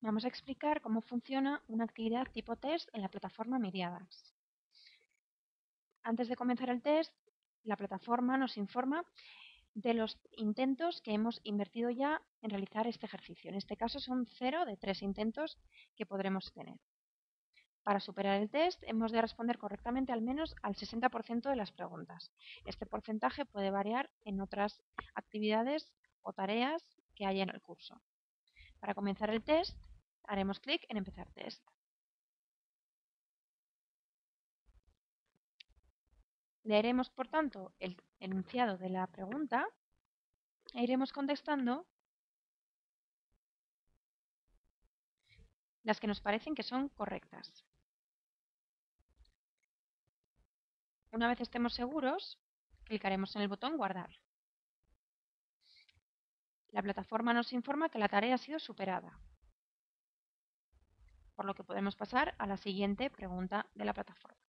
Vamos a explicar cómo funciona una actividad tipo test en la plataforma Miriadas. Antes de comenzar el test, la plataforma nos informa de los intentos que hemos invertido ya en realizar este ejercicio. En este caso son 0 de 3 intentos que podremos tener. Para superar el test hemos de responder correctamente al menos al 60% de las preguntas. Este porcentaje puede variar en otras actividades o tareas que haya en el curso. Para comenzar el test, haremos clic en Empezar test. Leeremos, por tanto, el enunciado de la pregunta e iremos contestando las que nos parecen que son correctas. Una vez estemos seguros, clicaremos en el botón Guardar. La plataforma nos informa que la tarea ha sido superada, por lo que podemos pasar a la siguiente pregunta de la plataforma.